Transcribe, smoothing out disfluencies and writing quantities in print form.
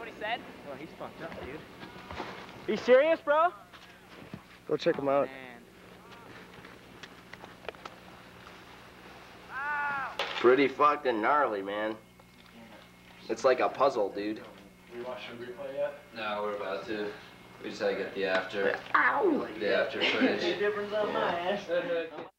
what he said? Oh, he's fucked up, dude. You serious, bro? Go check him out. Man. Pretty fucking gnarly, man. It's like a puzzle, dude. We watching the replay yet? No, we're about to. We just had to get the after. Ow! The after footage. Difference on my ass.